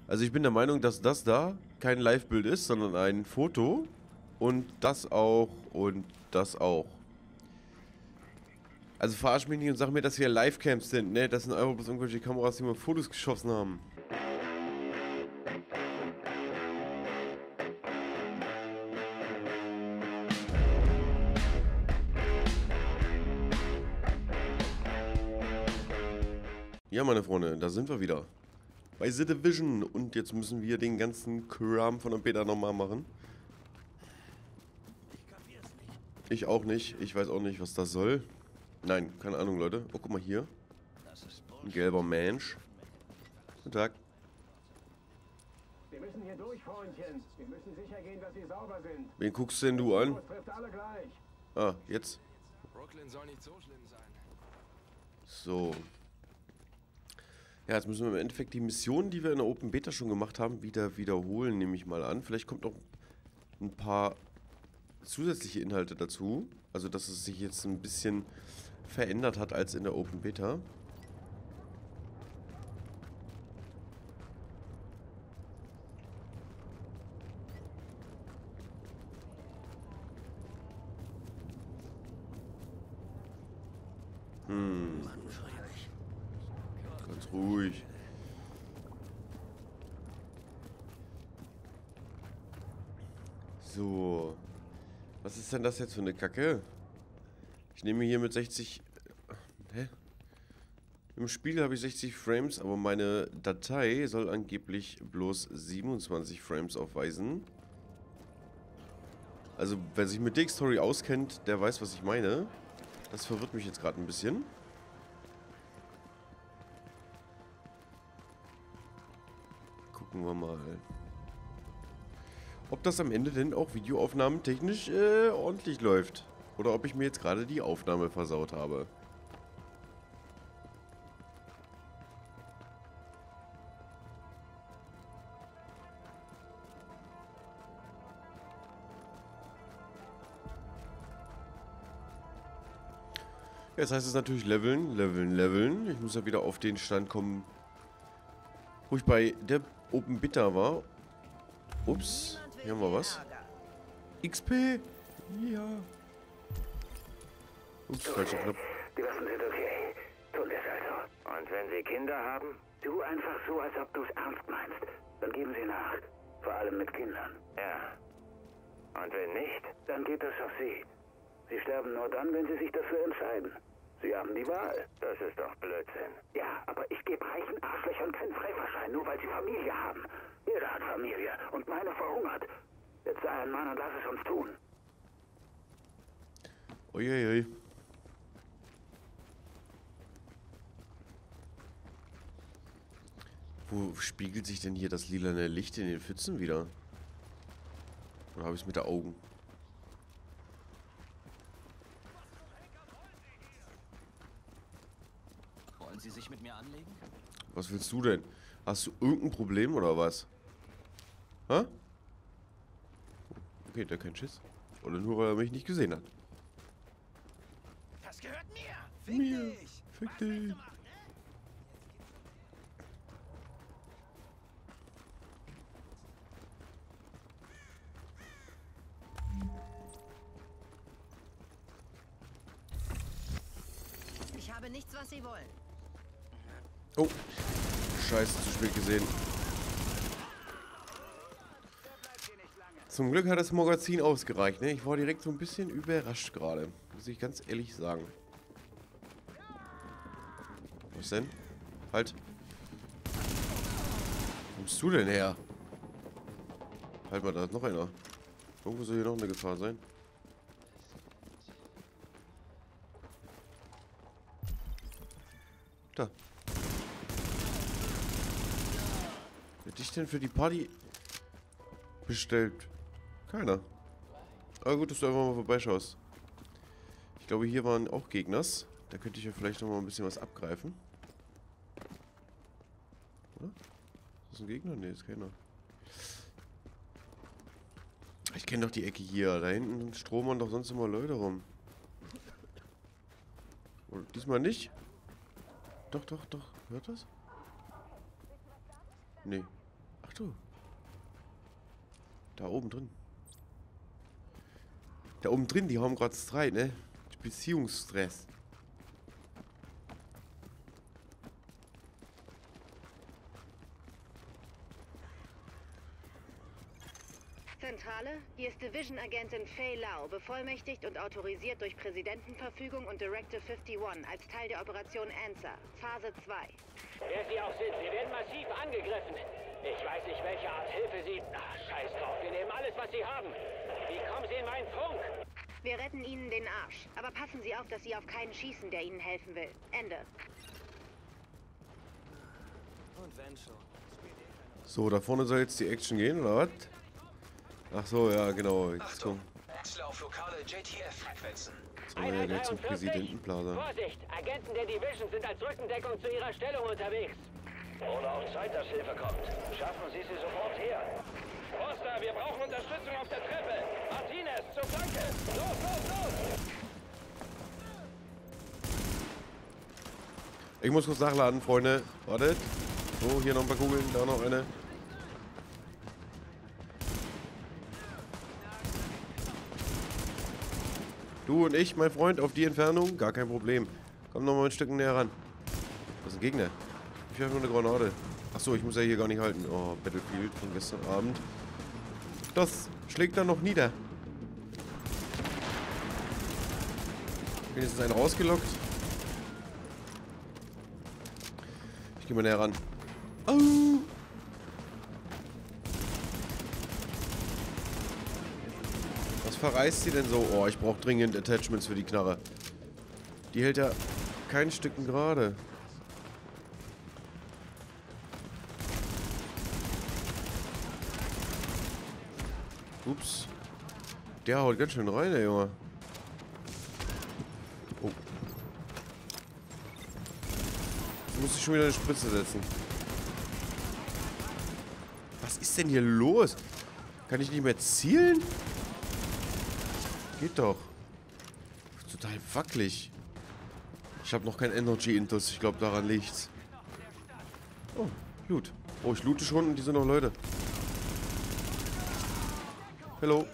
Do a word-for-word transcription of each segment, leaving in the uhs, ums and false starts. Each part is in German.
Also ich bin der Meinung, dass das da kein Live-Bild ist, sondern ein Foto. Und das auch und das auch. Also verarsch mich nicht und sag mir, dass wir Livecams sind, ne? Das sind einfach bloß irgendwelche Kameras, die mal Fotos geschossen haben. Ja, meine Freunde, da sind wir wieder. Bei The Division. Und jetzt müssen wir den ganzen Kram von der Beta nochmal machen. Ich auch nicht. Ich weiß auch nicht, was das soll. Nein, keine Ahnung, Leute. Oh, guck mal hier. Ein gelber Mensch. Guten Tag. Wir müssen hier durch, Freundchen. Wir müssen sicher gehen, dass sie sauber sind. Wen guckst denn du an? Das trifft alle gleich. Ah, jetzt. Brooklyn soll nicht so schlimm sein. So. Ja, jetzt müssen wir im Endeffekt die Missionen, die wir in der Open Beta schon gemacht haben, wieder wiederholen, nehme ich mal an. Vielleicht kommt noch ein paar zusätzliche Inhalte dazu. Also, dass es sich jetzt ein bisschen verändert hat als in der Open Beta. Hm. Ganz ruhig. So. Was ist denn das jetzt für eine Kacke? Ich nehme hier mit sechzig... Hä? Im Spiel habe ich sechzig Frames, aber meine Datei soll angeblich bloß siebenundzwanzig Frames aufweisen. Also, wer sich mit Dig-Story auskennt, der weiß, was ich meine. Das verwirrt mich jetzt gerade ein bisschen. Gucken wir mal. Ob das am Ende denn auch Videoaufnahmen technisch äh, ordentlich läuft. Oder ob ich mir jetzt gerade die Aufnahme versaut habe. Jetzt heißt es natürlich leveln, leveln, leveln. Ich muss ja wieder auf den Stand kommen, wo ich bei der Open Beta war. Ups, hier haben wir was. X P! Ja. Ups, falscher Knopf. Die Waffen sind okay. Tun wir es also. Und wenn Sie Kinder haben? Tu einfach so, als ob du es ernst meinst. Dann geben Sie nach. Vor allem mit Kindern. Ja. Und wenn nicht, dann geht das auf Sie. Sie sterben nur dann, wenn Sie sich dafür entscheiden. Sie haben die Wahl. Das ist doch Blödsinn. Ja, aber ich gebe reichen Arschlöchern keinen Freifahrschein, nur weil sie Familie haben. Jeder hat Familie und meine verhungert. Jetzt sei ein Mann und lass es uns tun. Uiuiui. Wo spiegelt sich denn hier das lilane Licht in den Pfützen wieder? Oder habe ich es mit der Augen? Wollen Sie sich mit mir anlegen? Was willst du denn? Hast du irgendein Problem oder was? Hä? Okay, der kein Schiss. Oder nur, weil er mich nicht gesehen hat. Das gehört mir! Fick Mir. dich! Fick Was dich. willst du machen, ne? Ich habe nichts, was Sie wollen. Oh. Scheiße, zu spät gesehen. Zum Glück hat das Magazin ausgereicht, ne? Ich war direkt so ein bisschen überrascht gerade. Muss ich ganz ehrlich sagen. Was denn? Halt. Wo kommst du denn her? Halt mal, da ist noch einer. Irgendwo soll hier noch eine Gefahr sein. Da. Wer hat dich denn für die Party bestellt? Keiner. Aber gut, dass du einfach mal vorbeischaust. Ich glaube, hier waren auch Gegners. Da könnte ich ja vielleicht noch mal ein bisschen was abgreifen. Oder? Ist das ein Gegner? Ne, ist keiner. Ich kenne doch die Ecke hier. Da hinten stromern doch sonst immer Leute rum. Oder diesmal nicht? Doch, doch, doch. Hört das? Nee. Ach du. Da oben drin. Da oben drin, die haben gerade Streit, ne? Beziehungsstress. Zentrale, hier ist Division-Agentin Fei Lau, bevollmächtigt und autorisiert durch Präsidentenverfügung und Directive einundfünfzig als Teil der Operation Answer, Phase zwei. Wer Sie auch sind, Sie werden massiv angegriffen. Ich weiß nicht, welche Art Hilfe Sie... Ach, scheiß drauf, wir nehmen alles, was Sie haben. Wie kommen Sie in meinen Funk? Wir retten Ihnen den Arsch, aber passen Sie auf, dass Sie auf keinen schießen, der Ihnen helfen will. Ende. Und wenn schon. So, da vorne soll jetzt die Action gehen, oder was? Ach so, ja, genau. Jetzt kommen Wechsle auf lokale J T F-Frequenzen. jetzt kommen wir ja gleich zum Präsidentenplaza. Vorsicht! Agenten der Division sind als Rückendeckung zu ihrer Stellung unterwegs. Oder auch Zeit, dass Hilfe kommt. Schaffen Sie sie sofort her. Foster, wir brauchen Unterstützung auf der Treppe. Martinez, zur Flanke. Los, los, los! Ich muss kurz nachladen, Freunde. Wartet. So, hier noch ein paar Kugeln, da noch eine. Du und ich, mein Freund, auf die Entfernung, gar kein Problem. Komm noch mal ein Stück näher ran. Das ist ein Gegner. Ich werfe nur eine Granate. Achso, ich muss ja hier gar nicht halten. Oh, Battlefield von gestern Abend. Das schlägt dann noch nieder. Wenigstens einen rausgelockt. Ich gehe mal näher ran. Au! Was verreißt sie denn so? Oh, ich brauche dringend Attachments für die Knarre. Die hält ja kein Stücken gerade. Ups. Der haut ganz schön rein, der Junge. Oh. Jetzt muss ich schon wieder eine Spritze setzen. Was ist denn hier los? Kann ich nicht mehr zielen? Geht doch. Total wackelig. Ich habe noch kein Energy-Intus. Ich glaube, daran liegt's. Oh, Loot. Oh, ich loote schon und die sind noch Leute. Hallo.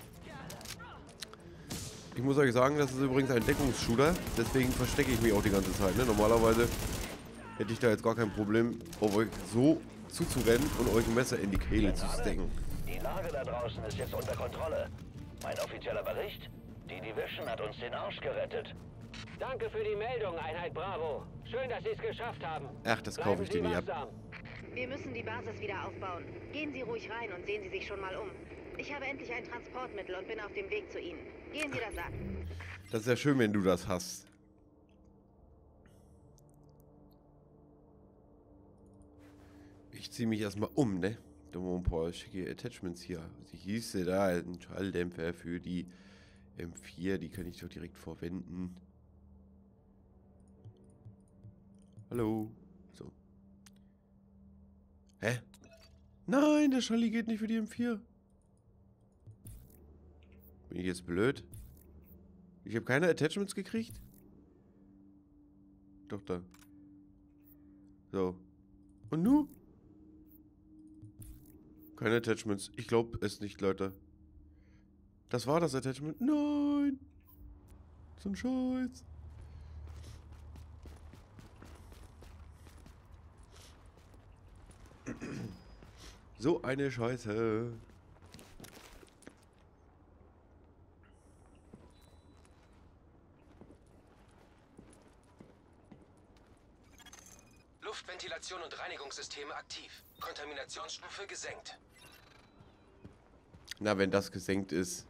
Ich muss euch sagen, das ist übrigens ein Deckungsshooter. Deswegen verstecke ich mich auch die ganze Zeit. Ne? Normalerweise hätte ich da jetzt gar kein Problem, auf euch so zuzurennen und euch ein Messer in die Kehle zu stecken. Die Lage da draußen ist jetzt unter Kontrolle. Mein offizieller Bericht? Die Division hat uns den Arsch gerettet. Danke für die Meldung, Einheit Bravo. Schön, dass Sie es geschafft haben. Ach, das kaufe ich dir nicht ab. Wir müssen die Basis wieder aufbauen. Gehen Sie ruhig rein und sehen Sie sich schon mal um. Ich habe endlich ein Transportmittel und bin auf dem Weg zu Ihnen. Gehen Sie das an. Das ist ja schön, wenn du das hast. Ich ziehe mich erstmal um, ne? Da haben wir ein paar schicke Attachments hier. Sie hieße da, ein Schalldämpfer für die M vier, die kann ich doch direkt verwenden. Hallo. So. Hä? Nein, der Schalli geht nicht für die M vier. Bin ich jetzt blöd? Ich habe keine Attachments gekriegt? Doch, da. So. Und nu? Keine Attachments. Ich glaube es nicht, Leute. Das war das Attachment. Nein! So ein Scheiß. So eine Scheiße. Luftventilation und Reinigungssysteme aktiv. Kontaminationsstufe gesenkt. Na, wenn das gesenkt ist.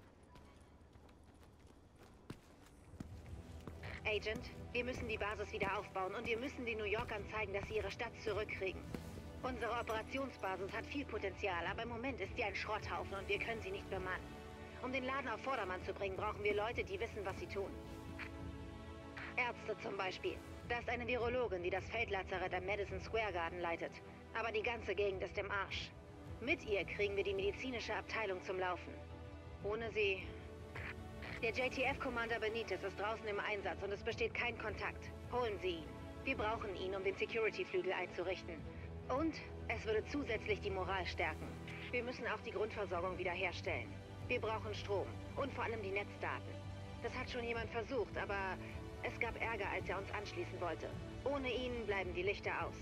Agent, wir müssen die Basis wieder aufbauen und wir müssen den New Yorkern zeigen, dass sie ihre Stadt zurückkriegen. Unsere Operationsbasis hat viel Potenzial, aber im Moment ist sie ein Schrotthaufen und wir können sie nicht bemannen. Um den Laden auf Vordermann zu bringen, brauchen wir Leute, die wissen, was sie tun. Ärzte zum Beispiel. Da ist eine Virologin, die das Feldlazarett am Madison Square Garden leitet. Aber die ganze Gegend ist im Arsch. Mit ihr kriegen wir die medizinische Abteilung zum Laufen. Ohne sie... Der J T F-Commander Benitez ist draußen im Einsatz und es besteht kein Kontakt. Holen Sie ihn. Wir brauchen ihn, um den Security-Flügel einzurichten. Und es würde zusätzlich die Moral stärken. Wir müssen auch die Grundversorgung wiederherstellen. Wir brauchen Strom und vor allem die Netzdaten. Das hat schon jemand versucht, aber es gab Ärger, als er uns anschließen wollte. Ohne ihn bleiben die Lichter aus.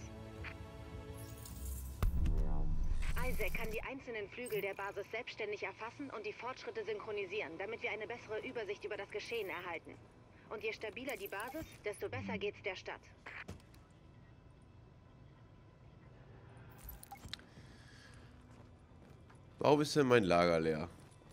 Isaac kann die einzelnen Flügel der Basis selbstständig erfassen und die Fortschritte synchronisieren, damit wir eine bessere Übersicht über das Geschehen erhalten. Und je stabiler die Basis, desto besser geht's der Stadt. Warum ist denn mein Lager leer?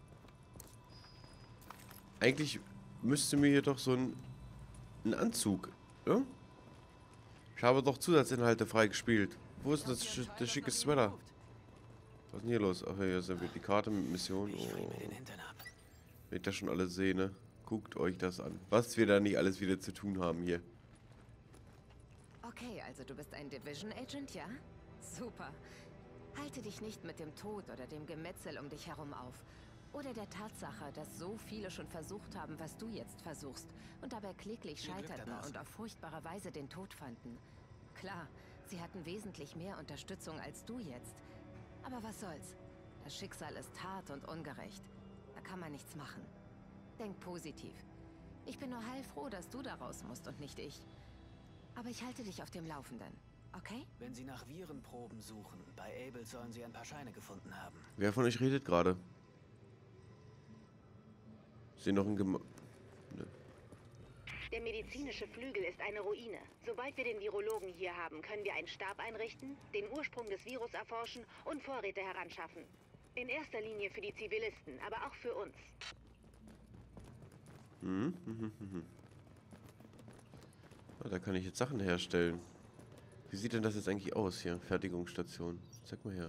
Eigentlich müsste mir hier doch so ein, ein Anzug, ja? Ich habe doch Zusatzinhalte freigespielt. Wo ist das, sch das schicke Sweater? Was ist denn hier los? Ach, hier sind wir die Karte mit Mission. Oh. Wenn ich das schon alles sehe, ne? Guckt euch das an. Was wir da nicht alles wieder zu tun haben hier. Okay, also du bist ein Division Agent, ja? Super. Halte dich nicht mit dem Tod oder dem Gemetzel um dich herum auf. Oder der Tatsache, dass so viele schon versucht haben, was du jetzt versuchst. Und dabei kläglich scheiterten und auf furchtbare Weise den Tod fanden. Klar, sie hatten wesentlich mehr Unterstützung als du jetzt. Aber was soll's? Das Schicksal ist hart und ungerecht. Da kann man nichts machen. Denk positiv. Ich bin nur heilfroh, dass du da raus musst und nicht ich. Aber ich halte dich auf dem Laufenden, okay? Wenn Sie nach Virenproben suchen, bei Able sollen Sie ein paar Scheine gefunden haben. Wer von euch redet gerade? Ist hier noch ein Gema... Ne. Der medizinische Flügel ist eine Ruine. Sobald wir den Virologen hier haben, können wir einen Stab einrichten, den Ursprung des Virus erforschen und Vorräte heranschaffen. In erster Linie für die Zivilisten, aber auch für uns. Mhm, mhm, mhm. Ah, da kann ich jetzt Sachen herstellen. Wie sieht denn das jetzt eigentlich aus hier? Fertigungsstation. Zeig mal her.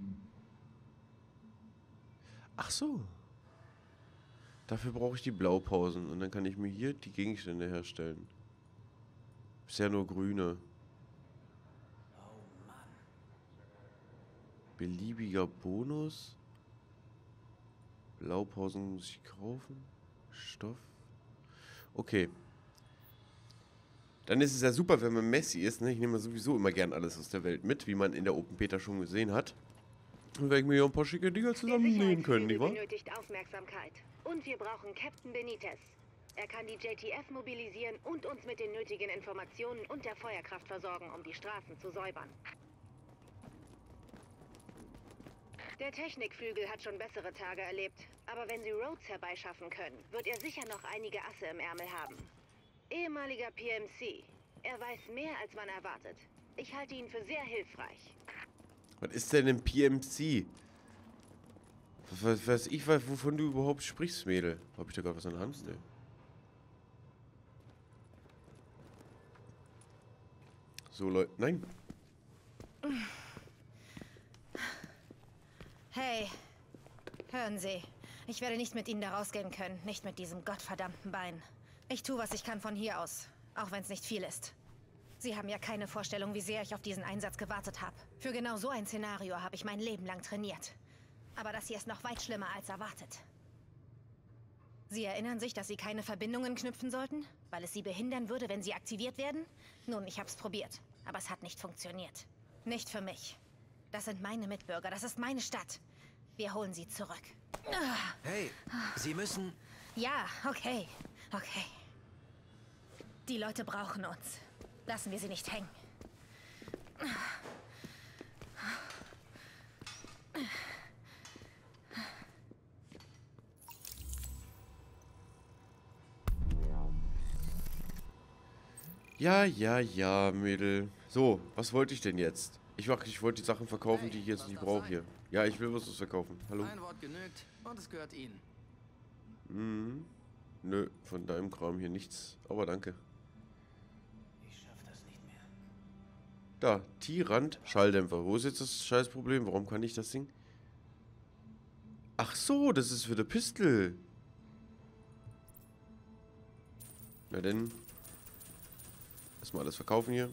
Ach so. Dafür brauche ich die Blaupausen. Und dann kann ich mir hier die Gegenstände herstellen. Bisher nur grüne. Oh Mann. Beliebiger Bonus. Blaupausen muss ich kaufen. Stoff. Okay. Dann ist es ja super, wenn man Messi ist. Ne? Ich nehme sowieso immer gern alles aus der Welt mit, wie man in der Open Beta schon gesehen hat. Und werde ich mir hier ein paar schicke Dinger zusammennähen können, nicht wahr? Benötigt Aufmerksamkeit. Und wir brauchen Captain Benitez. Er kann die J T F mobilisieren und uns mit den nötigen Informationen und der Feuerkraft versorgen, um die Straßen zu säubern. Der Technikflügel hat schon bessere Tage erlebt. Aber wenn Sie Rhodes herbeischaffen können, wird er sicher noch einige Asse im Ärmel haben. Ehemaliger P M C. Er weiß mehr, als man erwartet. Ich halte ihn für sehr hilfreich. Was ist denn ein P M C? Was weiß ich, wovon du überhaupt sprichst, Mädel? Hab ich da gerade was an der Hand? Nee. So, Leute. Nein. Hey, hören Sie. Ich werde nicht mit Ihnen da rausgehen können. Nicht mit diesem gottverdammten Bein. Ich tue, was ich kann von hier aus. Auch wenn es nicht viel ist. Sie haben ja keine Vorstellung, wie sehr ich auf diesen Einsatz gewartet habe. Für genau so ein Szenario habe ich mein Leben lang trainiert. Aber das hier ist noch weit schlimmer als erwartet. Sie erinnern sich, dass Sie keine Verbindungen knüpfen sollten? Weil es Sie behindern würde, wenn Sie aktiviert werden? Nun, ich hab's probiert. Aber es hat nicht funktioniert. Nicht für mich. Das sind meine Mitbürger. Das ist meine Stadt. Wir holen sie zurück. Hey, Sie müssen... Ja, okay. Okay. Die Leute brauchen uns. Lassen wir sie nicht hängen. Ja, ja, ja, Mädel. So, was wollte ich denn jetzt? Ich mach, ich wollte die Sachen verkaufen, die ich jetzt nicht brauche hier. Ja, ich will was verkaufen. Hallo? Ein Wort genügt und es gehört Ihnen. Mhm. Nö, von deinem Kram hier nichts. Aber danke. Ich schaff das nicht mehr. Da, Tyrant, Schalldämpfer. Wo ist jetzt das Scheißproblem? Warum kann ich das Ding? Ach so, das ist für die Pistol. Na denn. Erstmal alles verkaufen hier.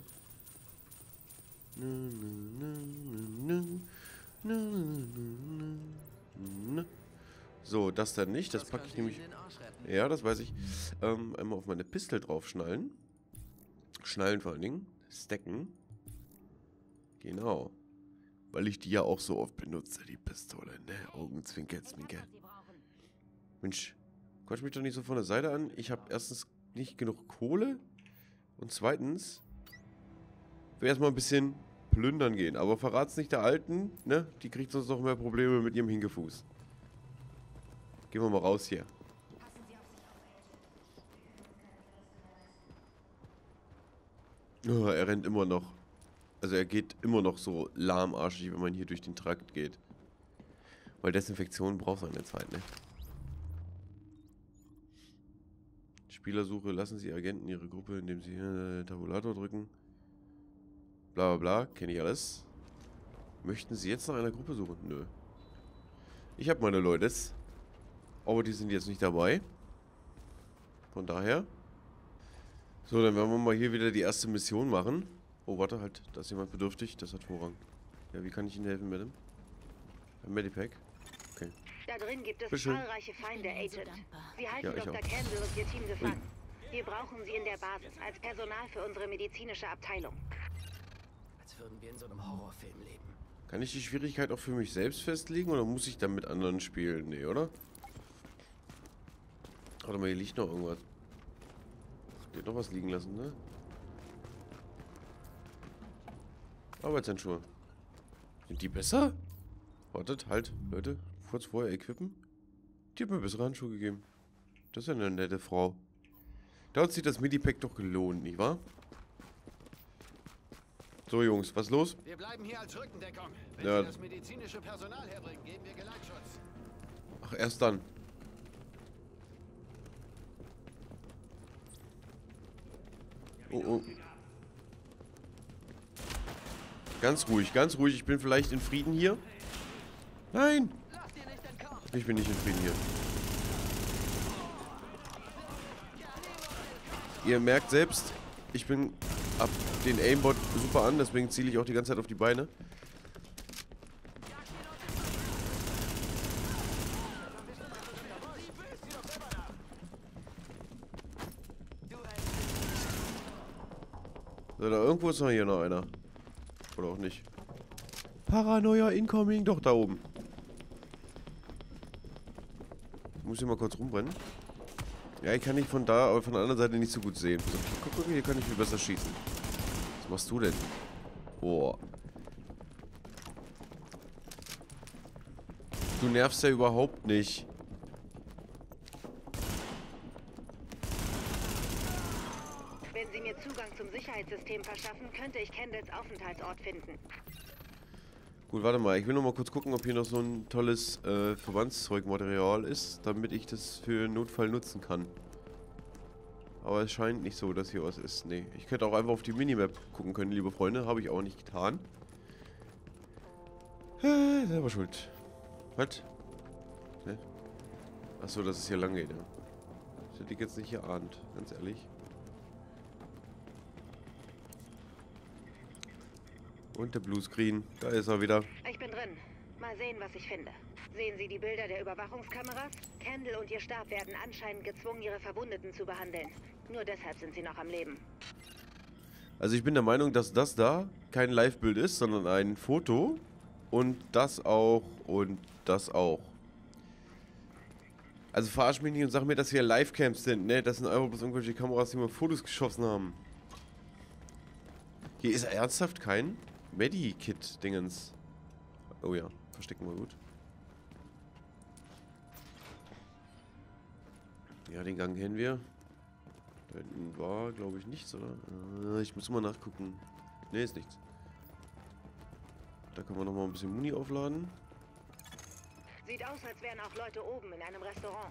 So, das dann nicht. Das packe ich nämlich... Ja, das weiß ich. Ähm, einmal auf meine Pistol draufschnallen. Schnallen vor allen Dingen. Stacken. Genau. Weil ich die ja auch so oft benutze, die Pistole, ne? Augenzwinker, Zwinker. Mensch, quatsch mich doch nicht so von der Seite an. Ich habe erstens nicht genug Kohle. Und zweitens, will erstmal ein bisschen plündern gehen. Aber verrat's nicht der Alten, ne? Die kriegt sonst noch mehr Probleme mit ihrem Hinkefuß. Gehen wir mal raus hier. Oh, er rennt immer noch. Also er geht immer noch so lahmarschig, wenn man hier durch den Trakt geht. Weil Desinfektion braucht seine Zeit, ne? Spielersuche, lassen Sie Agenten ihre Gruppe, indem sie äh, Tabulator drücken. Bla bla bla, kenne ich alles. Möchten Sie jetzt nach einer Gruppe suchen? Nö. Ich habe meine Leute. Aber die sind jetzt nicht dabei. Von daher. So, dann werden wir mal hier wieder die erste Mission machen. Oh, warte, halt. Da ist jemand bedürftig. Das hat Vorrang. Ja, wie kann ich Ihnen helfen, Madame? Ein Medipack. Okay. Da drin gibt es Bitte. zahlreiche Feinde, Agent. Sie halten Ja, ich Doktor auch. Campbell und ihr Team gefangen. Wir brauchen sie in der Basis als Personal für unsere medizinische Abteilung. Als würden wir in so einem Horrorfilm leben. Kann ich die Schwierigkeit auch für mich selbst festlegen oder muss ich dann mit anderen spielen? Nee, oder? Warte mal, hier liegt noch irgendwas. Hier noch was liegen lassen, ne? Arbeitshandschuhe. Sind die besser? Wartet, halt, Leute. Kurz vorher equippen. Die hat mir bessere Handschuhe gegeben. Das ist ja eine nette Frau. Da hat sich das Medipack doch gelohnt, nicht wahr? So, Jungs, was ist los? Wir bleiben hier als Rückendeckung. Wenn Ja. Sie das medizinische Personal herbringen, geben wir Geleitschutz. Ach, erst dann. Oh, oh. Ganz ruhig, ganz ruhig. Ich bin vielleicht in Frieden hier. Nein! Ich bin nicht in Frieden hier. Ihr merkt selbst, ich bin ab den Aimbot super an, deswegen ziele ich auch die ganze Zeit auf die Beine. So, da irgendwo ist noch hier noch einer. Oder auch nicht. Paranoia incoming, doch da oben. Ich muss hier mal kurz rumbrennen. Ja, ich kann nicht von da, aber von der anderen Seite nicht so gut sehen. So, guck, guck, hier kann ich viel besser schießen. Was machst du denn? Boah. Du nervst ja überhaupt nicht. Wenn Sie mir Zugang zum Sicherheitssystem verschaffen, könnte ich Kendalls Aufenthaltsort finden. Gut, warte mal. Ich will noch mal kurz gucken, ob hier noch so ein tolles äh, Verbandszeugmaterial ist, damit ich das für Notfall nutzen kann. Aber es scheint nicht so, dass hier was ist. Nee, ich könnte auch einfach auf die Minimap gucken können, liebe Freunde. Habe ich auch nicht getan. Äh, selber schuld. Was? Ne? Achso, dass es hier lang geht, ja. Das hätte ich jetzt nicht geahnt, ganz ehrlich. Und der Bluescreen, da ist er wieder. Ich bin drin. Mal sehen, was ich finde. Sehen Sie die Bilder der Überwachungskameras? Kendall und ihr Stab werden anscheinend gezwungen, ihre Verwundeten zu behandeln. Nur deshalb sind sie noch am Leben. Also ich bin der Meinung, dass das da kein Live-Bild ist, sondern ein Foto. Und das auch und das auch. Also verarsch mich nicht und sag mir, dass hier Live-Camps sind, ne? Das sind einfach bloß irgendwelche Kameras, die mal Fotos geschossen haben. Hier ist ernsthaft kein Medikit-Dingens. Oh ja, verstecken wir gut. Ja, den Gang kennen wir. Da hinten war, glaube ich, nichts, oder? Äh, ich muss mal nachgucken. Ne, ist nichts. Da können wir noch mal ein bisschen Muni aufladen. Sieht aus, als wären auch Leute oben in einem Restaurant.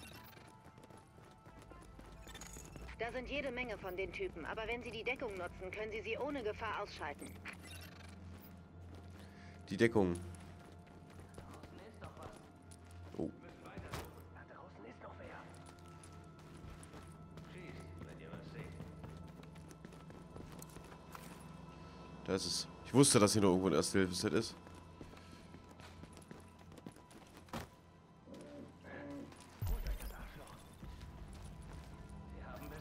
Da sind jede Menge von den Typen, aber wenn sie die Deckung nutzen, können sie sie ohne Gefahr ausschalten. Die Deckung. Oh. Da ist es. Ich wusste, dass hier noch irgendwo ein Erste-Hilfe-Set ist.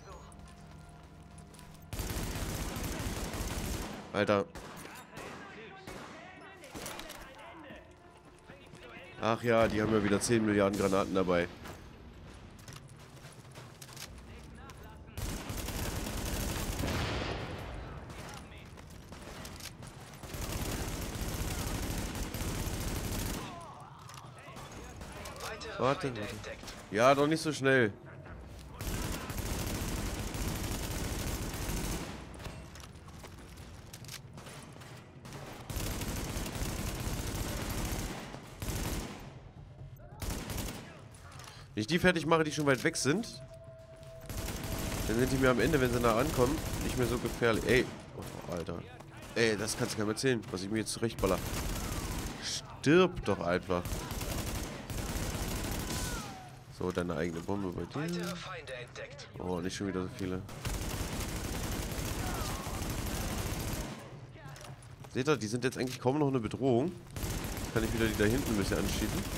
Alter. Ach ja, die haben ja wieder zehn Milliarden Granaten dabei. Warte, warte. Ja, doch nicht so schnell. Wenn ich die fertig mache, die schon weit weg sind, dann sind die mir am Ende, wenn sie nah ankommen, nicht mehr so gefährlich. Ey, oh, Alter. Ey, das kannst du keinem erzählen, was ich mir jetzt zurechtballer. Stirb doch einfach. So, deine eigene Bombe bei dir. Oh, nicht schon wieder so viele. Seht ihr, die sind jetzt eigentlich kaum noch eine Bedrohung. Kann ich wieder die da hinten ein bisschen anschießen.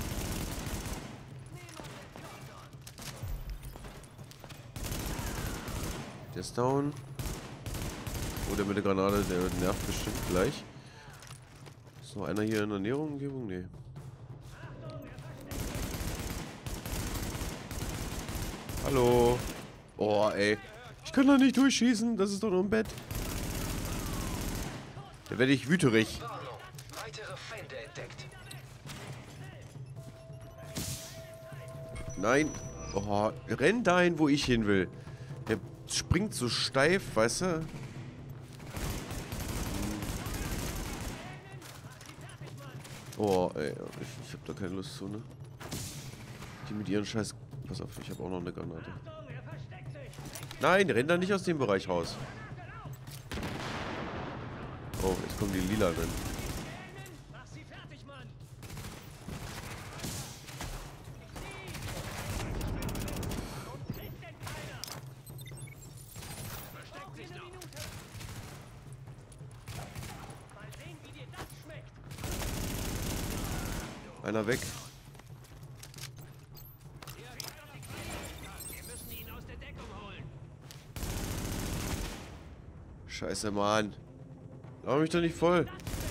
Der ist down. Oh, der mit der Granate, der nervt bestimmt gleich. Ist noch einer hier in der näheren Umgebung? Nee. Hallo. Oh, ey. Ich kann da nicht durchschießen. Das ist doch nur ein Bett. Da werde ich wüterig. Nein. Oh, renn dahin, wo ich hin will. Der springt so steif, weißt du? Oh, ey. Ich, ich hab da keine Lust zu, ne? Die mit ihren Scheiß... Pass auf, ich habe auch noch eine Granate. Nein, renn da nicht aus dem Bereich raus. Oh, jetzt kommen die lila drin. Einer weg. Scheiße, Mann. Lauf mich doch nicht voll.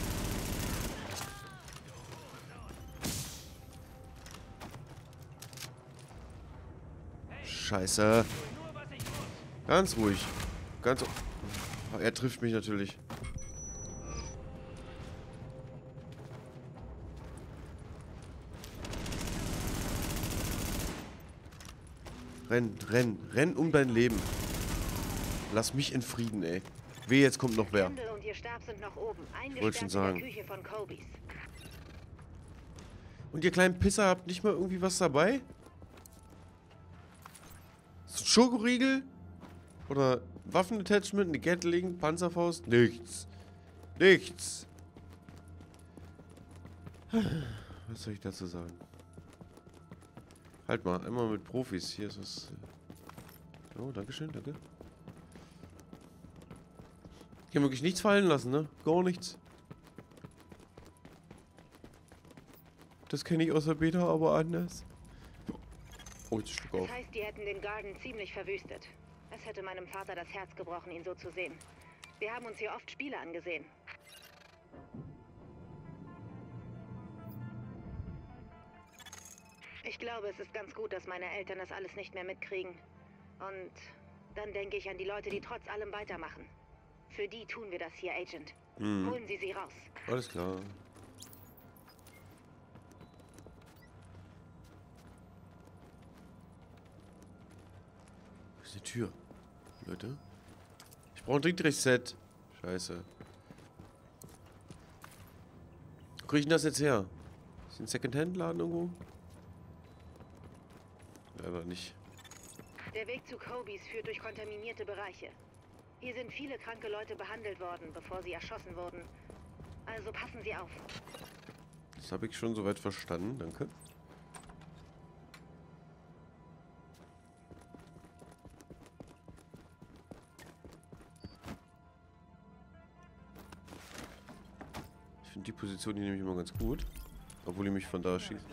Scheiße. Ganz ruhig. Ganz... Oh, er trifft mich natürlich. Renn, renn, renn um dein Leben. Lass mich in Frieden, ey. Weh, jetzt kommt noch wer. Und ihr Stab sind noch oben, wollte schon sagen. in der Küche von Kobys. Und ihr kleinen Pisser habt nicht mal irgendwie was dabei? So ein Schokoriegel? Oder Waffenattachment, eine Gatling, Panzerfaust? Nichts. Nichts. Was soll ich dazu sagen? Halt mal, einmal mit Profis. Hier ist was. Oh, dankeschön, danke. Hier wirklich nichts fallen lassen, ne? Gar nichts. Das kenne ich aus der Beta, aber anders. Oh, jetzt Stück auf. Das heißt, die hätten den Garden ziemlich verwüstet. Es hätte meinem Vater das Herz gebrochen, ihn so zu sehen. Wir haben uns hier oft Spiele angesehen. Ich glaube, es ist ganz gut, dass meine Eltern das alles nicht mehr mitkriegen. Und dann denke ich an die Leute, die trotz allem weitermachen. Für die tun wir das hier, Agent. Hm. Holen Sie sie raus. Alles klar. Wo ist die Tür? Leute. Ich brauche ein Trinkrecht-Set. Scheiße. Wo krieg ich denn das jetzt her? Ist ein Second-Hand-Laden irgendwo? Leider nicht. Der Weg zu Kobys führt durch kontaminierte Bereiche. Hier sind viele kranke Leute behandelt worden, bevor sie erschossen wurden. Also passen Sie auf. Das habe ich schon soweit verstanden, danke. Ich finde die Position hier nämlich immer ganz gut. Obwohl die mich von da schießt.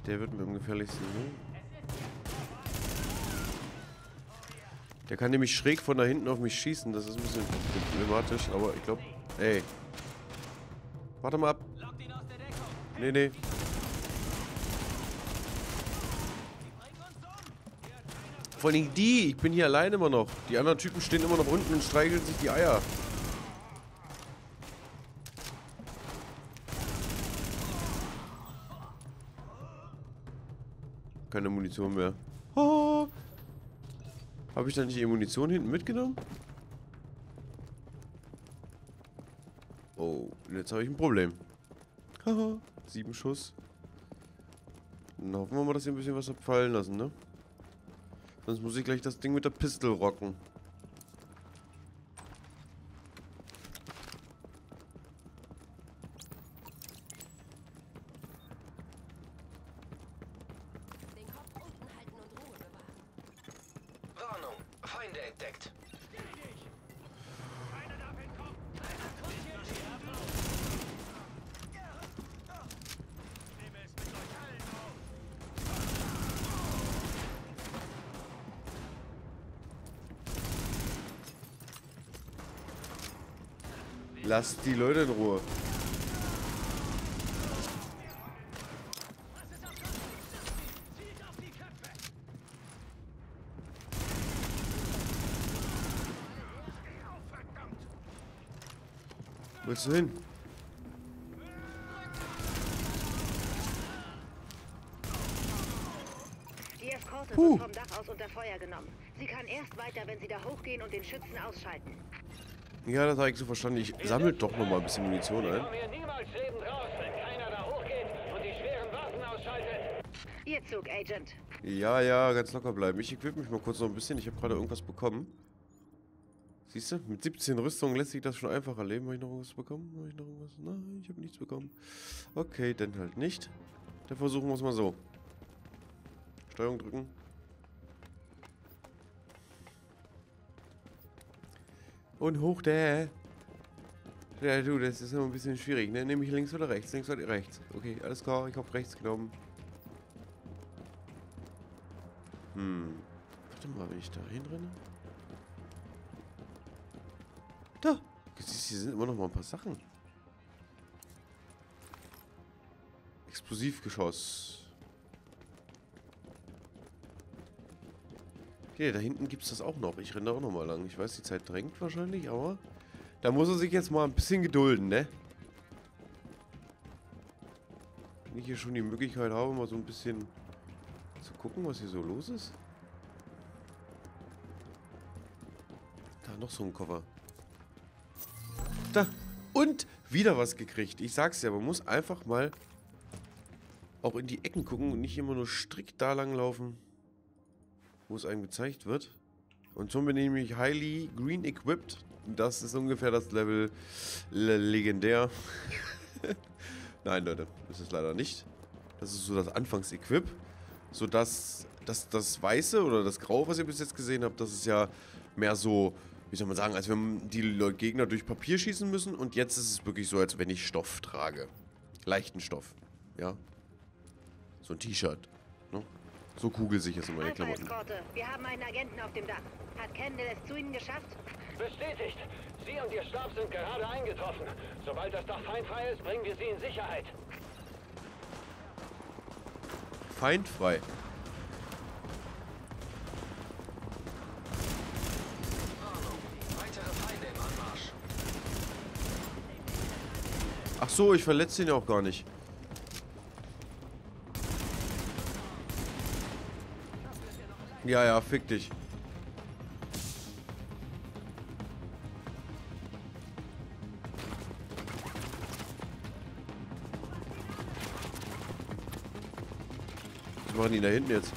Der wird mir am gefährlichsten. Ne? Der kann nämlich schräg von da hinten auf mich schießen. Das ist ein bisschen problematisch, aber ich glaube... Ey. Warte mal ab. Nee, nee. Vor allem die. Ich bin hier alleine immer noch. Die anderen Typen stehen immer noch unten und streicheln sich die Eier. Keine Munition mehr. Oh. Habe ich da nicht die Munition hinten mitgenommen? Oh, jetzt habe ich ein Problem. Haha, sieben Schuss. Dann hoffen wir mal, dass ihr ein bisschen was habt fallen lassen, ne? Sonst muss ich gleich das Ding mit der Pistole rocken. Warnung, Feinde entdeckt. Lasst die Leute in Ruhe. Wo willst du hin? Die Eskorte Puh. wird vom Dach aus unter Feuer genommen. Sie kann erst weiter, wenn sie da hochgehen und den Schützen ausschalten. Ja, das habe ich so verstanden. Ich sammle doch noch mal ein bisschen Munition ein. Kommen hier niemals lebend raus, wenn keiner da hochgeht und die schweren Waffen ausschaltet. Ihr Zug, Agent. Ja, ja, ganz locker bleiben. Ich equip mich mal kurz noch ein bisschen. Ich habe gerade irgendwas bekommen. Siehst du? Mit siebzehn Rüstungen lässt sich das schon einfacher leben. Habe ich noch irgendwas bekommen? Habe ich noch irgendwas? Nein, ich habe nichts bekommen. Okay, dann halt nicht. Dann versuchen wir es mal so. Steuerung drücken. Und hoch der. Ja, du, das ist immer ein bisschen schwierig, ne? Nehme ich links oder rechts? Links oder rechts? Okay, alles klar, ich habe rechts genommen. Hm. Warte mal, wenn ich da hinrenne. Da! Siehst du, hier sind immer noch mal ein paar Sachen. Explosivgeschoss. Okay, da hinten gibt es das auch noch. Ich renne da auch noch mal lang. Ich weiß, die Zeit drängt wahrscheinlich, aber da muss er sich jetzt mal ein bisschen gedulden, ne? Wenn ich hier schon die Möglichkeit habe, mal so ein bisschen zu gucken, was hier so los ist. Da noch so ein Koffer. Da! Und wieder was gekriegt. Ich sag's ja, man muss einfach mal auch in die Ecken gucken und nicht immer nur strikt da lang laufen, wo es einem gezeigt wird. Und schon bin ich nämlich highly green equipped. Das ist ungefähr das Level le legendär. Nein, Leute, das ist leider nicht. Das ist so das Anfangsequip. So dass das, das Weiße oder das Graue, was ihr bis jetzt gesehen habt, das ist ja mehr so, wie soll man sagen, als wenn die Gegner durch Papier schießen müssen. Und jetzt ist es wirklich so, als wenn ich Stoff trage. Leichten Stoff. Ja. So ein T-Shirt. Ne? So kugelsicher sind meine Klamotten. Eskorte, wir haben einen Agenten auf dem Dach. Hat Kendall es zu Ihnen geschafft? Bestätigt. Sie und Ihr Stab sind gerade eingetroffen. Sobald das Dach feindfrei ist, bringen wir Sie in Sicherheit. Feindfrei. Weitere Feinde im Anmarsch. Ach so, ich verletze ihn ja auch gar nicht. Ja, ja, fick dich. Was machen die da hinten jetzt?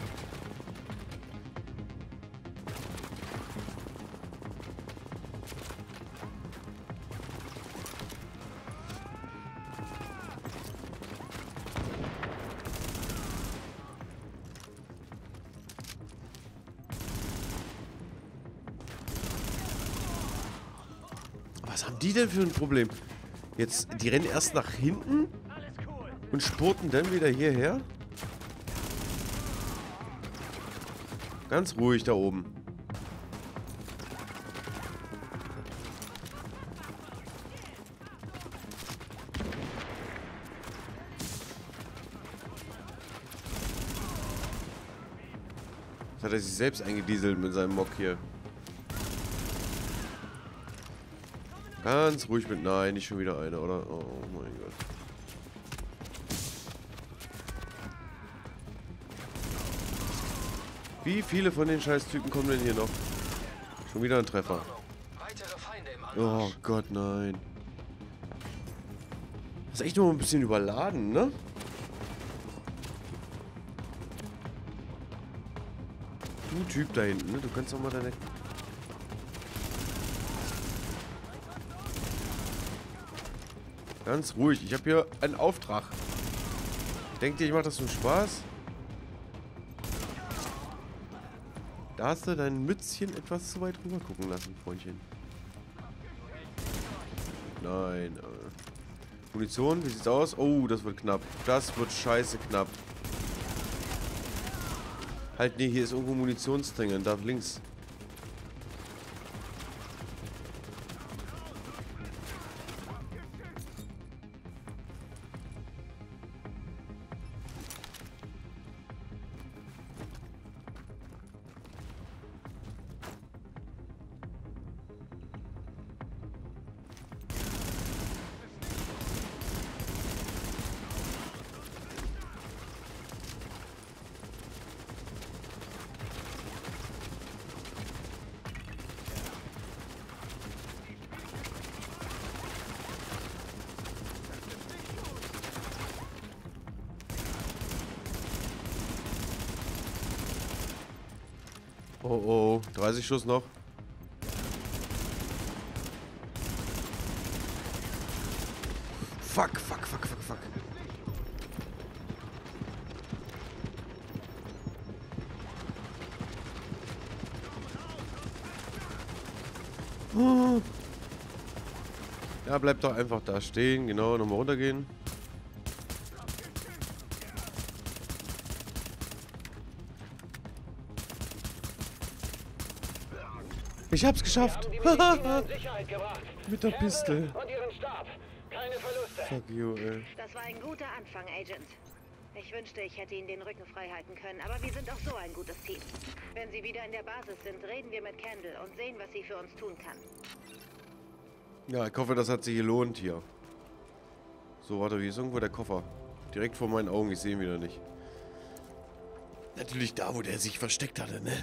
Was haben die denn für ein Problem? Jetzt, die rennen erst nach hinten und spurten dann wieder hierher? Ganz ruhig da oben. Jetzt hat er sich selbst eingedieselt mit seinem Mock hier. Ganz ruhig mit... Nein, nicht schon wieder eine, oder? Oh mein Gott. Wie viele von den Scheißtypen kommen denn hier noch? Schon wieder ein Treffer. Oh Gott, nein. Das ist echt nur ein bisschen überladen, ne? Du Typ da hinten, ne? Du kannst doch mal deine... Ganz ruhig. Ich habe hier einen Auftrag. Denkt ihr, ich mache das zum Spaß? Da hast du dein Mützchen etwas zu weit rüber gucken lassen, Freundchen. Nein. Äh. Munition, wie sieht's aus? Oh, das wird knapp. Das wird scheiße knapp. Halt, nee, hier ist irgendwo Munitionsdrängen. Da links. Oh oh, dreißig Schuss noch. Fuck, fuck, fuck, fuck, fuck. Oh. Ja, bleib doch einfach da stehen. Genau, nochmal runtergehen. Ich hab's geschafft. Mit der Pistole. Und ihren Stab. Keine Verluste. Fuck you, ey. Das war ein guter Anfang, Agent. Ich wünschte, ich hätte Ihnen den Rücken frei halten können, aber wir sind auch so ein gutes Team. Wenn Sie wieder in der Basis sind, reden wir mit Kendall und sehen, was sie für uns tun kann. Ja, ich hoffe, das hat sich gelohnt hier. So, warte, wie ist irgendwo der Koffer? Direkt vor meinen Augen, ich sehe ihn wieder nicht. Natürlich da, wo der sich versteckt hatte, ne?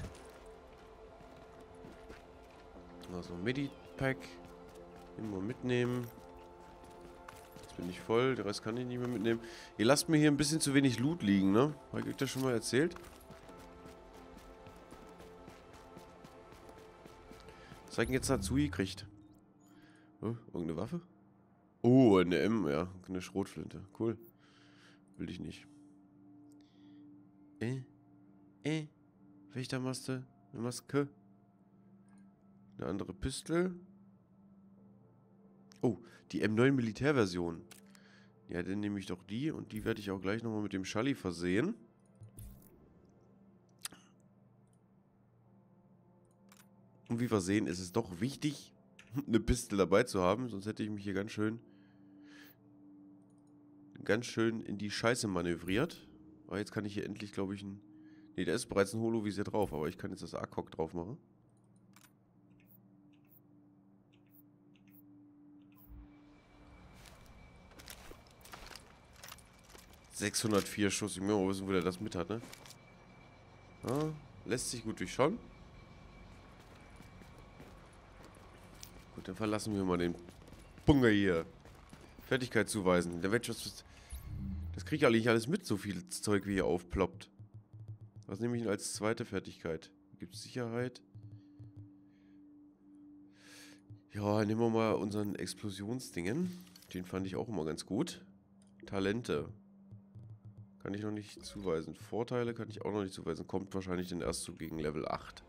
Also, Medi-Pack. Immer mitnehmen. Jetzt bin ich voll, der Rest kann ich nicht mehr mitnehmen. Ihr lasst mir hier ein bisschen zu wenig Loot liegen, ne? Habe ich euch das schon mal erzählt? Was hat denn jetzt dazu gekriegt? Oh, irgendeine Waffe? Oh, eine M, ja. Eine Schrotflinte. Cool. Will ich nicht. Äh? Äh? Wächtermaske? Eine Maske? Eine andere Pistole. Oh, die M neun Militärversion. Ja, dann nehme ich doch die und die werde ich auch gleich nochmal mit dem Schalli versehen. Und wie wir sehen, ist es doch wichtig, eine Pistole dabei zu haben, sonst hätte ich mich hier ganz schön ganz schön in die Scheiße manövriert. Aber jetzt kann ich hier endlich, glaube ich, ein... Ne, da ist bereits ein Holovisier drauf, aber ich kann jetzt das A C O G drauf machen. sechshundertvier Schuss. Ich muss mal wissen, wo der das mit hat, ne? Ja, lässt sich gut durchschauen. Gut, dann verlassen wir mal den Bunga hier. Fertigkeit zuweisen. Der Wettschutz. Das kriege ich eigentlich alles mit, so viel Zeug wie hier aufploppt. Was nehme ich denn als zweite Fertigkeit? Gibt es Sicherheit? Ja, nehmen wir mal unseren Explosionsdingen. Den fand ich auch immer ganz gut. Talente. Kann ich noch nicht zuweisen. Vorteile kann ich auch noch nicht zuweisen. Kommt wahrscheinlich dann erst so gegen Level acht.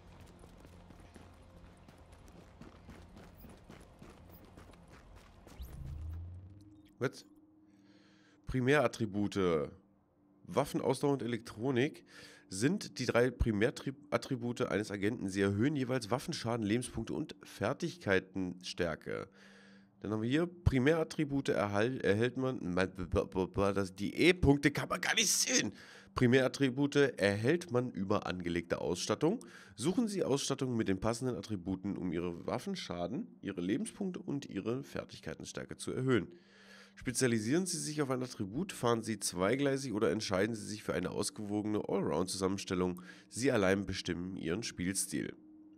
Was? Primärattribute. Waffenausdauer und Elektronik. sind die drei Primärattribute eines Agenten. Sie erhöhen jeweils Waffenschaden, Lebenspunkte und Fertigkeitenstärke. Dann haben wir hier Primärattribute erhal erhält man. Das, die E-Punkte kann man gar nicht sehen. Primärattribute erhält man über angelegte Ausstattung. Suchen Sie Ausstattung mit den passenden Attributen, um Ihre Waffenschaden, Ihre Lebenspunkte und Ihre Fertigkeitenstärke zu erhöhen. Spezialisieren Sie sich auf ein Attribut, fahren Sie zweigleisig oder entscheiden Sie sich für eine ausgewogene Allround-Zusammenstellung. Sie allein bestimmen Ihren Spielstil.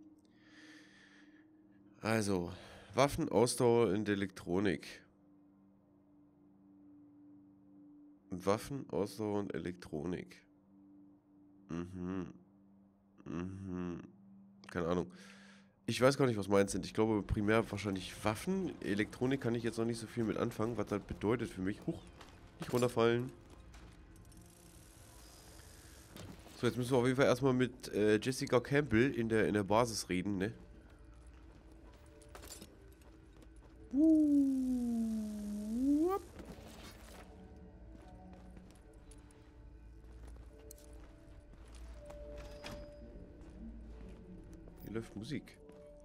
Also, Waffen, Ausdauer und Elektronik. Waffen, Ausdauer und Elektronik. Mhm. Mhm. Keine Ahnung. Ich weiß gar nicht, was meins sind. Ich glaube primär wahrscheinlich Waffen. Elektronik kann ich jetzt noch nicht so viel mit anfangen, was das bedeutet für mich. Huch, nicht runterfallen. So, jetzt müssen wir auf jeden Fall erstmal mit äh, Jessica Campbell in der, in der Basis reden, ne? Uh, Hier läuft Musik.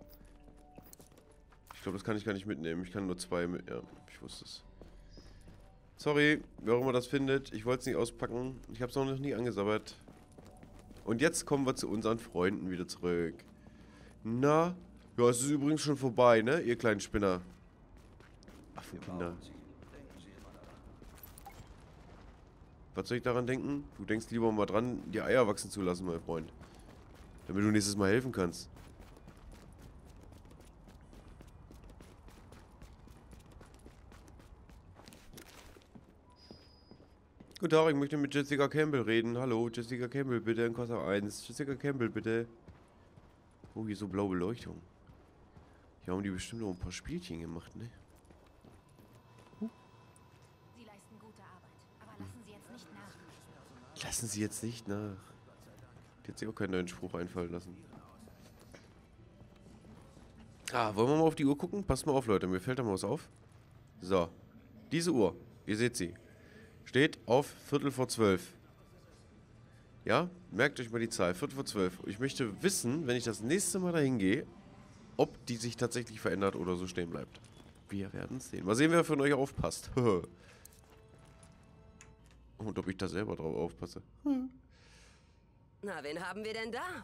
Ich glaube, das kann ich gar nicht mitnehmen. Ich kann nur zwei mit... Ja, ich wusste es. Sorry, wer auch immer das findet. Ich wollte es nicht auspacken. Ich habe es noch nie angesabbert. Und jetzt kommen wir zu unseren Freunden wieder zurück. Na? Ja, es ist übrigens schon vorbei, ne? Ihr kleinen Spinner. Affenkinder. Was soll ich daran denken? Du denkst lieber mal dran, die Eier wachsen zu lassen, mein Freund. Damit du nächstes Mal helfen kannst. Guten Tag, ich möchte mit Jessica Campbell reden. Hallo, Jessica Campbell, bitte in Kassa eins. Jessica Campbell, bitte. Oh, hier so blaue Beleuchtung. Hier haben die bestimmt noch ein paar Spielchen gemacht, ne? Huh. Sie leisten gute Arbeit, aber lassen Sie jetzt nicht nach. Lassen Sie jetzt nicht nach. Die hat sich auch keinen neuen Spruch einfallen lassen. Ah, wollen wir mal auf die Uhr gucken? Passt mal auf, Leute, mir fällt da mal was auf. So, diese Uhr, ihr seht sie. Steht auf Viertel vor zwölf. Ja, merkt euch mal die Zahl, Viertel vor zwölf. Ich möchte wissen, wenn ich das nächste Mal dahin gehe, ob die sich tatsächlich verändert oder so stehen bleibt. Wir werden es sehen. Mal sehen, wer von euch aufpasst. Und ob ich da selber drauf aufpasse. Na, wen haben wir denn da?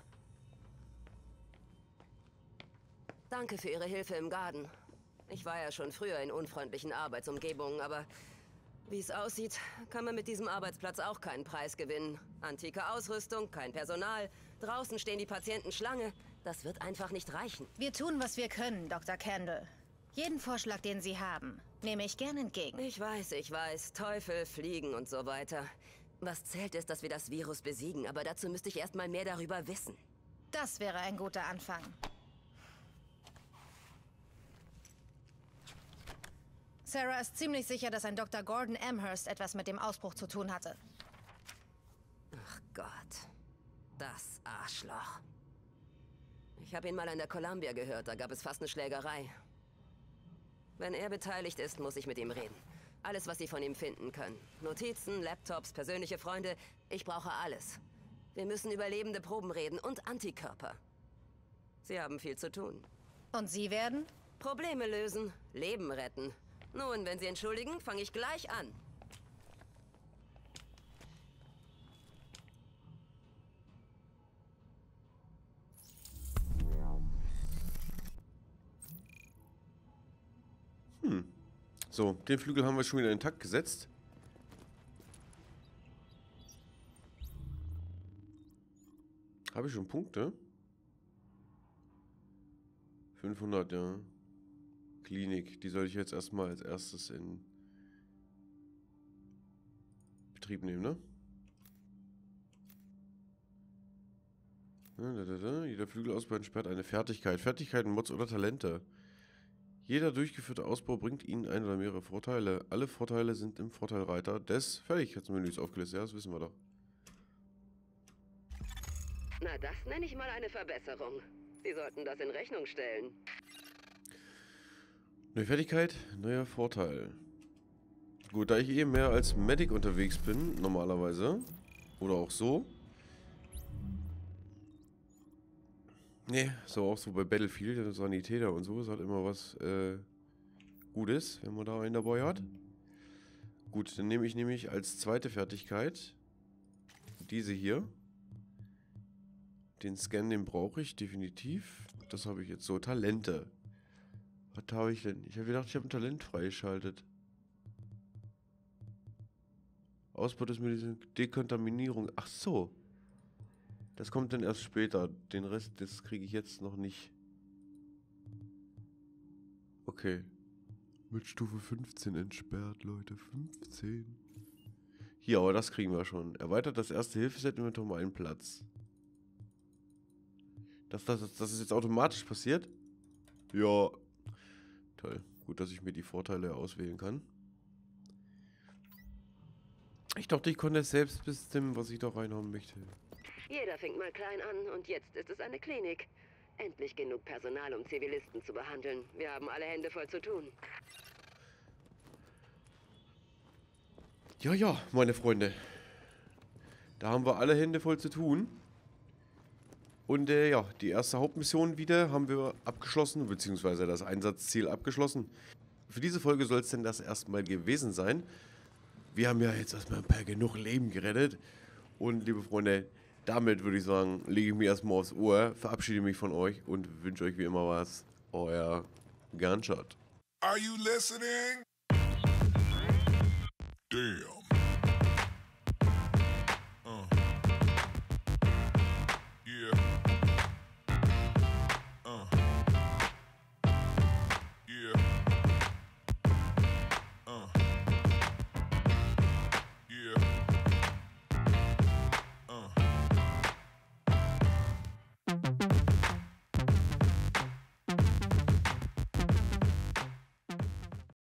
Danke für Ihre Hilfe im Garten. Ich war ja schon früher in unfreundlichen Arbeitsumgebungen, aber... wie es aussieht, kann man mit diesem Arbeitsplatz auch keinen Preis gewinnen. Antike Ausrüstung, kein Personal, draußen stehen die Patienten Schlange. Das wird einfach nicht reichen. Wir tun, was wir können, Doktor Kendall. Jeden Vorschlag, den Sie haben, nehme ich gern entgegen. Ich weiß, ich weiß. Teufel, Fliegen und so weiter. Was zählt ist, dass wir das Virus besiegen, aber dazu müsste ich erst mal mehr darüber wissen. Das wäre ein guter Anfang. Sarah ist ziemlich sicher, dass ein Doktor Gordon Amherst etwas mit dem Ausbruch zu tun hatte. Ach Gott. Das Arschloch. Ich habe ihn mal an der Columbia gehört, da gab es fast eine Schlägerei. Wenn er beteiligt ist, muss ich mit ihm reden. Alles, was Sie von ihm finden können. Notizen, Laptops, persönliche Freunde. Ich brauche alles. Wir müssen über lebende Proben reden und Antikörper. Sie haben viel zu tun. Und Sie werden? Probleme lösen, Leben retten. Nun, wenn Sie entschuldigen, fange ich gleich an. Hm. So, den Flügel haben wir schon wieder in den Takt gesetzt. Habe ich schon Punkte? fünfhundert, ja. Klinik, die soll ich jetzt erstmal als erstes in Betrieb nehmen, ne? Da, da, da. Jeder Flügelausbau entsperrt eine Fertigkeit. Fertigkeiten, Mods oder Talente. Jeder durchgeführte Ausbau bringt Ihnen ein oder mehrere Vorteile. Alle Vorteile sind im Vorteilreiter des Fertigkeitsmenüs aufgelistet. Ja, das wissen wir doch. Na, das nenne ich mal eine Verbesserung. Sie sollten das in Rechnung stellen. Neue Fertigkeit, neuer Vorteil. Gut, da ich eh mehr als Medic unterwegs bin, normalerweise, oder auch so, Nee, so auch so bei Battlefield, Sanitäter und so, ist halt immer was äh, Gutes, wenn man da einen dabei hat. Gut, dann nehme ich nämlich als zweite Fertigkeit diese hier. Den Scan, den brauche ich definitiv. Das habe ich jetzt so. Talente. Was habe ich denn? Ich habe gedacht, ich habe ein Talent freigeschaltet. Ausbau des Medizin Dekontaminierung. Ach so. Das kommt dann erst später. Den Rest, das kriege ich jetzt noch nicht. Okay. Mit Stufe fünfzehn entsperrt, Leute. fünfzehn. Hier, aber das kriegen wir schon. Erweitert das erste Hilfeset mit um einen Platz. Dass das, das ist jetzt automatisch passiert? Ja. Toll. Gut, dass ich mir die Vorteile auswählen kann. Ich dachte, ich konnte es selbst bestimmen, was ich da reinhauen möchte. Jeder fängt mal klein an und jetzt ist es eine Klinik. Endlich genug Personal, um Zivilisten zu behandeln. Wir haben alle Hände voll zu tun. Ja, ja, meine Freunde. Da haben wir alle Hände voll zu tun. Und äh, ja, die erste Hauptmission wieder haben wir abgeschlossen, beziehungsweise das Einsatzziel abgeschlossen. Für diese Folge soll es denn das erstmal gewesen sein. Wir haben ja jetzt erstmal ein paar genug Leben gerettet. Und liebe Freunde, damit würde ich sagen, lege ich mir erstmal aufs Ohr, verabschiede mich von euch und wünsche euch wie immer was. Euer Gunshot. Are you listening? Damn.